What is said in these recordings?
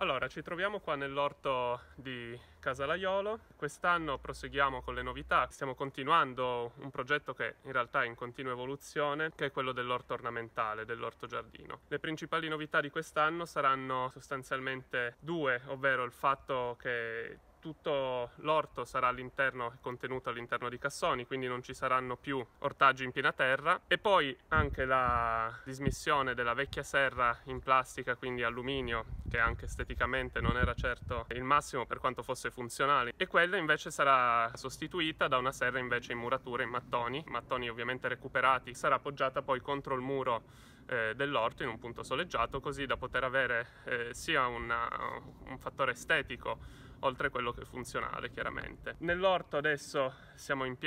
Allora, ci troviamo qua nell'orto di Casa Laiolo. Quest'anno proseguiamo con le novità, stiamo continuando un progetto che in realtà è in continua evoluzione, che è quello dell'orto ornamentale, dell'orto giardino. Le principali novità di quest'anno saranno sostanzialmente due, ovvero il fatto che tutto l'orto sarà contenuto all'interno di cassoni, quindi non ci saranno più ortaggi in piena terra, e poi anche la dismissione della vecchia serra in plastica, quindi alluminio, che anche esteticamente non era certo il massimo per quanto fosse funzionale, e quella invece sarà sostituita da una serra invece in muratura in mattoni ovviamente recuperati. Sarà appoggiata poi contro il muro dell'orto in un punto soleggiato, così da poter avere sia un fattore estetico oltre a quello che è funzionale, chiaramente. Nell'orto adesso siamo in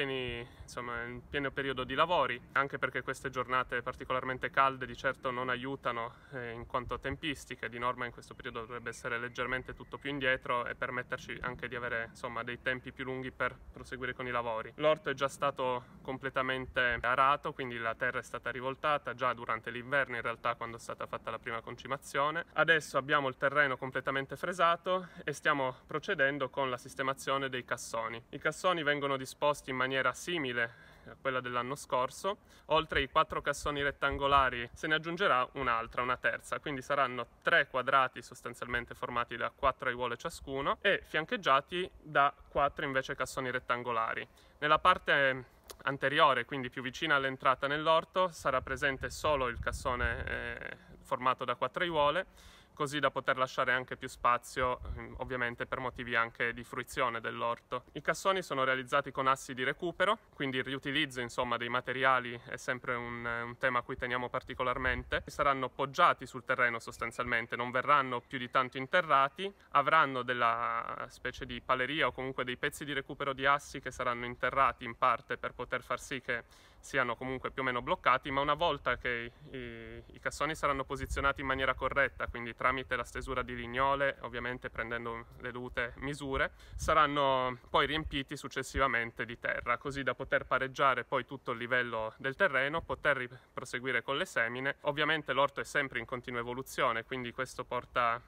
pieno periodo di lavori, anche perché queste giornate particolarmente calde di certo non aiutano in quanto a tempistiche. Di norma in questo periodo dovrebbe essere leggermente tutto più indietro e permetterci anche di avere dei tempi più lunghi per proseguire con i lavori. L'orto è già stato completamente arato, quindi la terra è stata rivoltata già durante l'inverno, in realtà, quando è stata fatta la prima concimazione. Adesso abbiamo il terreno completamente fresato e stiamo procedendo con la sistemazione dei cassoni. I cassoni vengono disposti in maniera simile a quella dell'anno scorso. Oltre ai 4 cassoni rettangolari se ne aggiungerà una terza, quindi saranno 3 quadrati sostanzialmente formati da 4 aiuole ciascuno e fiancheggiati da 4 invece cassoni rettangolari. Nella parte anteriore, quindi più vicina all'entrata nell'orto, sarà presente solo il cassone formato da 4 aiuole, così da poter lasciare anche più spazio, ovviamente per motivi anche di fruizione dell'orto. I cassoni sono realizzati con assi di recupero, quindi il riutilizzo dei materiali è sempre un tema a cui teniamo particolarmente. Saranno poggiati sul terreno sostanzialmente, non verranno più di tanto interrati, avranno della specie di paleria o comunque dei pezzi di recupero di assi che saranno interrati in parte per poter far sì che siano comunque più o meno bloccati, ma una volta che i cassoni saranno posizionati in maniera corretta, quindi tramite la stesura di lignole, ovviamente prendendo le dovute misure, saranno poi riempiti successivamente di terra, così da poter pareggiare poi tutto il livello del terreno, poter proseguire con le semine. Ovviamente l'orto è sempre in continua evoluzione, quindi questo porta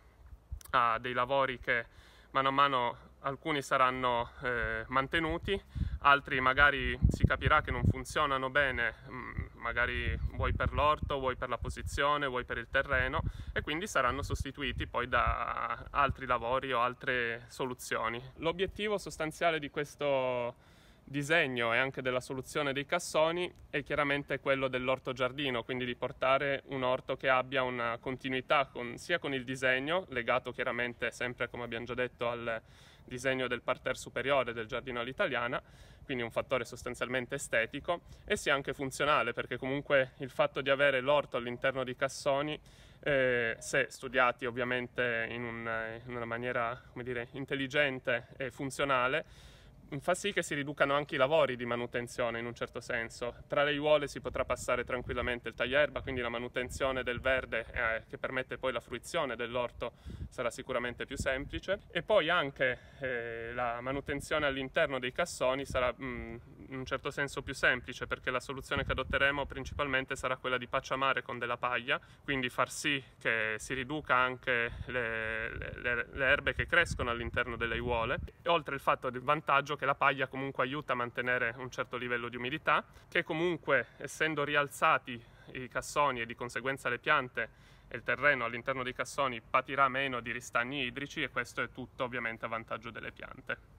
a dei lavori che mano a mano alcuni saranno mantenuti, altri magari si capirà che non funzionano bene, magari vuoi per l'orto, vuoi per la posizione, vuoi per il terreno, e quindi saranno sostituiti poi da altri lavori o altre soluzioni. L'obiettivo sostanziale di questo disegno e anche della soluzione dei cassoni è chiaramente quello dell'orto giardino, quindi di portare un orto che abbia una continuità sia con il disegno, legato chiaramente sempre, come abbiamo già detto, al disegno del parterre superiore del giardino all'italiana, quindi un fattore sostanzialmente estetico, e sia anche funzionale, perché comunque il fatto di avere l'orto all'interno di cassoni, se studiati ovviamente in una maniera, come dire, intelligente e funzionale, fa sì che si riducano anche i lavori di manutenzione in un certo senso. Tra le aiuole si potrà passare tranquillamente il tagliaerba, quindi la manutenzione del verde che permette poi la fruizione dell'orto sarà sicuramente più semplice, e poi anche la manutenzione all'interno dei cassoni sarà in un certo senso più semplice, perché la soluzione che adotteremo principalmente sarà quella di pacciamare con della paglia, quindi far sì che si riduca anche le erbe che crescono all'interno delle aiuole, e oltre il fatto del vantaggio che la paglia comunque aiuta a mantenere un certo livello di umidità, che comunque, essendo rialzati i cassoni e di conseguenza le piante e il terreno all'interno dei cassoni, patirà meno di ristagni idrici, e questo è tutto ovviamente a vantaggio delle piante.